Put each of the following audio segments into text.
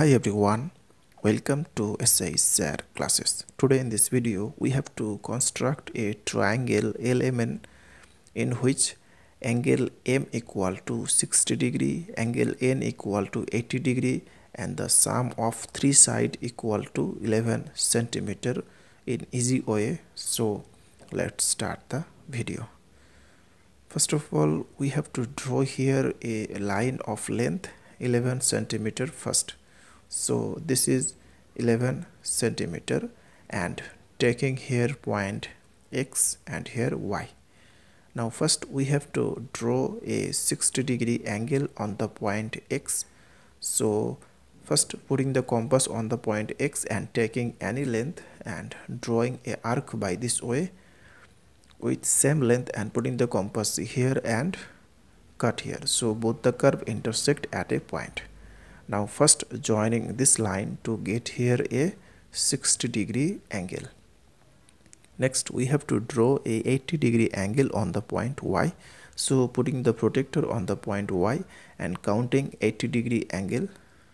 Hi everyone, welcome to SI classes. Today in this video we have to construct a triangle LMN in which angle M equal to 60 degree, angle N equal to 80 degree and the sum of three sides equal to 11 centimeter in easy way. So let's start the video. First of all, we have to draw here a line of length 11 centimeter first. So this is 11 centimeter and taking here point X and here Y. Now first we have to draw a 60 degree angle on the point X. So first putting the compass on the point X and taking any length and drawing a arc by this way with same length and putting the compass here and cut here. So both the curve intersect at a point. Now first joining this line to get here a 60 degree angle. Next we have to draw a 80 degree angle on the point Y. So putting the protractor on the point Y and counting 80 degree angle.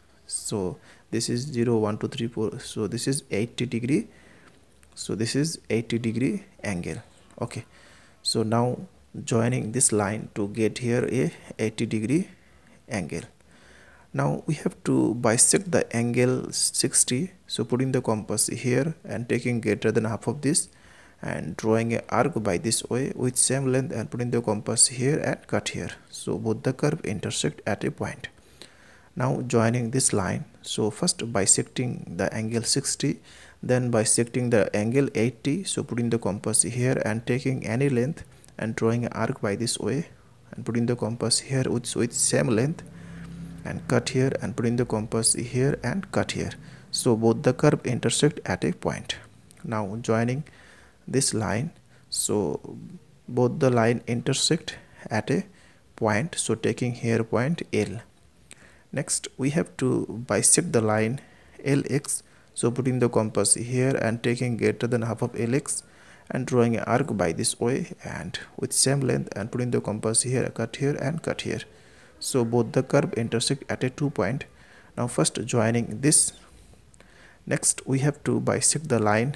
So this is 0, 1, 2, 3, 4. So this is 80 degree. So this is 80 degree angle. Okay. So now joining this line to get here a 80 degree angle. Now we have to bisect the angle 60. So putting the compass here and taking greater than half of this and drawing an arc by this way with same length and putting the compass here and cut here. So both the curve intersect at a point. Now joining this line. So first bisecting the angle 60, then bisecting the angle 80. So putting the compass here and taking any length and drawing an arc by this way and putting the compass here with same length and cut here and putting the compass here and cut here. So both the curve intersect at a point. Now joining this line, so both the line intersect at a point. So taking here point L. Next we have to bisect the line Lx. So putting the compass here and taking greater than half of Lx and drawing an arc by this way and with same length and putting the compass here, cut here and cut here. So both the curve intersect at a 2 point. Now first joining this. Next we have to bisect the line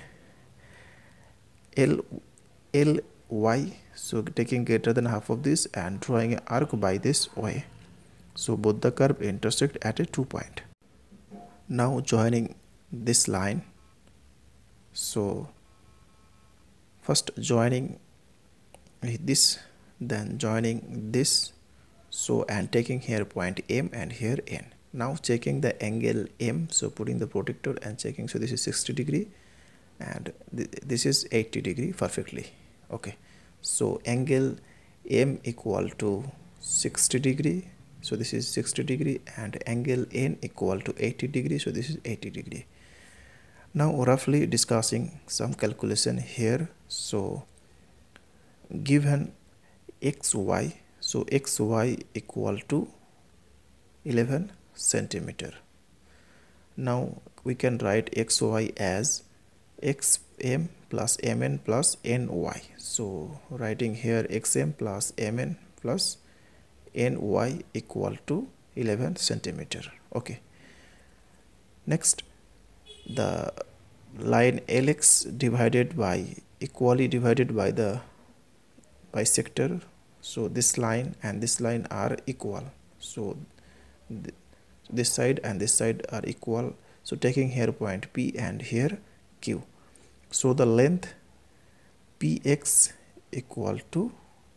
Ly. So taking greater than half of this and drawing an arc by this way. So both the curve intersect at a 2 point. Now joining this line. So first joining this, then joining this. So and taking here point M and here N. Now checking the angle M. So putting the protractor and checking. So this is 60 degree and this is 80 degree perfectly. Okay. So angle M equal to 60 degree. So this is 60 degree and angle N equal to 80 degree. So this is 80 degree. Now roughly discussing some calculation here. So given XY. So XY equal to 11 centimeter. Now we can write XY as XM plus MN plus NY. So writing here XM plus MN plus NY equal to 11 centimeter. Okay. Next, the line Lx divided by equally divided by the bisector. So this line and this line are equal. So this side and this side are equal. So taking here point P and here Q. So the length Px equal to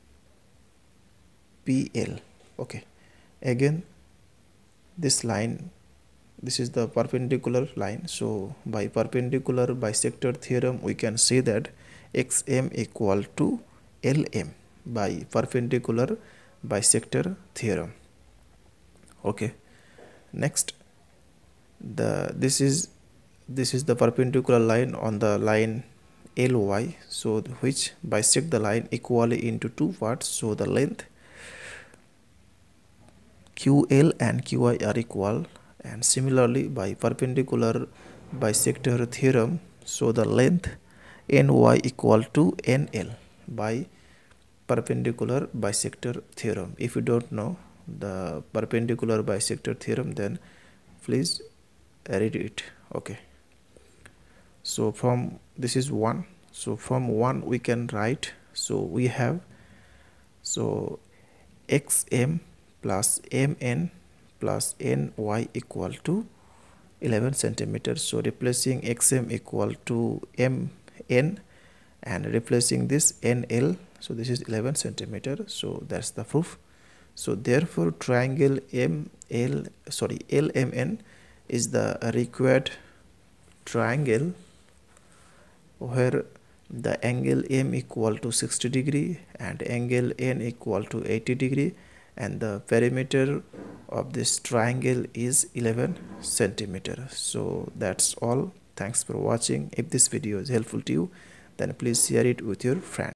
PL. Okay. Again this line, this is the perpendicular line. So by perpendicular bisector theorem we can say that XM equal to LM by perpendicular bisector theorem. Okay. Next this is the perpendicular line on the line Ly. So which bisect the line equally into two parts. So the length QL and QI are equal, and similarly by perpendicular bisector theorem. So the length NY equal to NL by perpendicular bisector theorem. If you don't know the perpendicular bisector theorem, then please read it. Okay, so from this is 1, so from 1 we can write, so we have, so xm plus mn plus ny equal to 11 centimeters. So replacing xm equal to mn and replacing this nl, so this is 11 centimeter. So that's the proof. So therefore triangle LMN is the required triangle where the angle m equal to 60 degree and angle n equal to 80 degree, and the perimeter of this triangle is 11 centimeter. So that's all. Thanks for watching. If this video is helpful to you, then please share it with your friends.